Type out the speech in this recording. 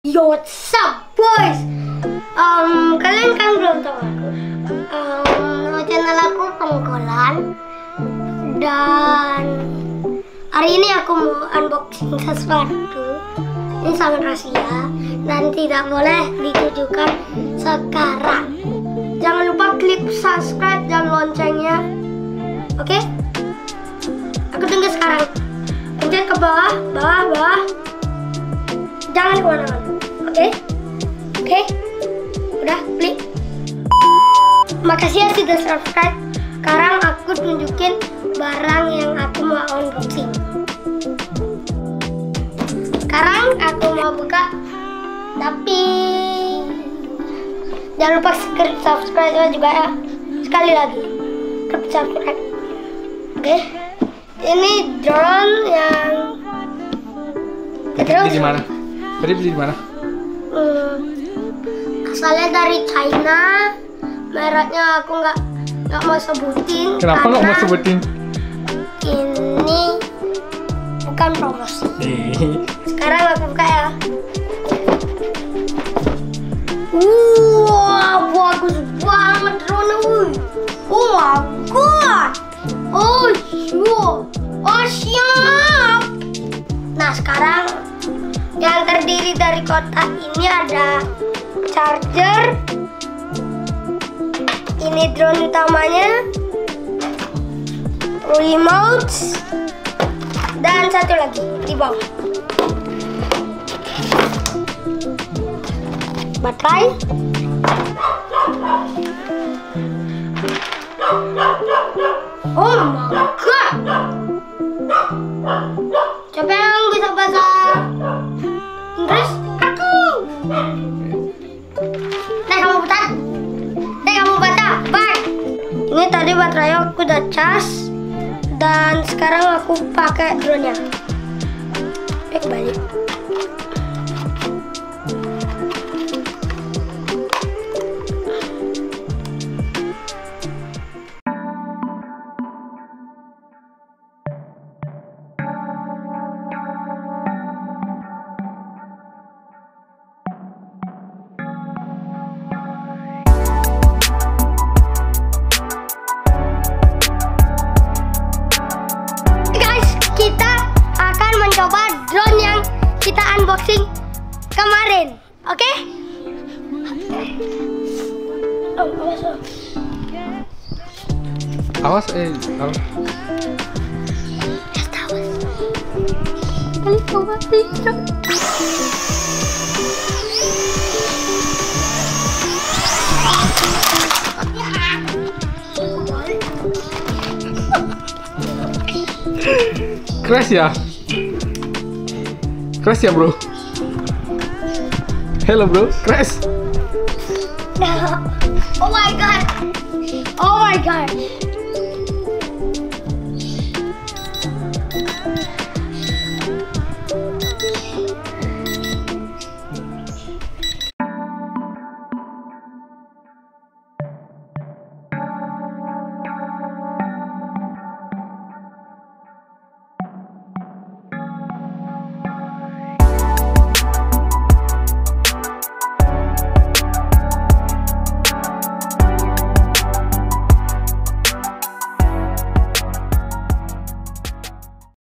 Yo, what's up, boys? Kalian kan belum tahu aku. Nama channel aku Pengkolan. Dan hari ini aku mau unboxing sesuatu. Ini sangat rahasia dan tidak boleh ditujukan sekarang. Jangan lupa klik subscribe dan loncengnya. Oke? Aku tunggu sekarang. Pencet ke bawah, bawah. Jangan kemana-mana. Oke? Udah, klik. Makasih ya sudah subscribe. Sekarang aku tunjukin barang yang aku mau unboxing. Sekarang aku mau buka, tapi jangan lupa klik subscribe juga ya. Sekali lagi, klik subscribe. Oke? Ini drone yang beli di mana? Tadi beli di mana? Asalnya dari China. Mereknya aku nggak mau sebutin. Kenapa nggak mau sebutin? Ini bukan promosi. Sekarang aku buka ya. Bagus banget drone. Oh my god. Oh siap. Nah, sekarang yang terdiri dari kotak ini ada charger, ini drone utamanya, remote, dan satu lagi di bawah baterai. Oh my god, siapa yang bisa bahasa Inggris? Aku. Kamu baca. Bye. Ini tadi baterai aku udah cas dan sekarang aku pakai drone-nya. Balik. Coba drone yang kita unboxing kemarin, oke? Awas, Crash ya bro. Hello bro, crash. No. Oh my god.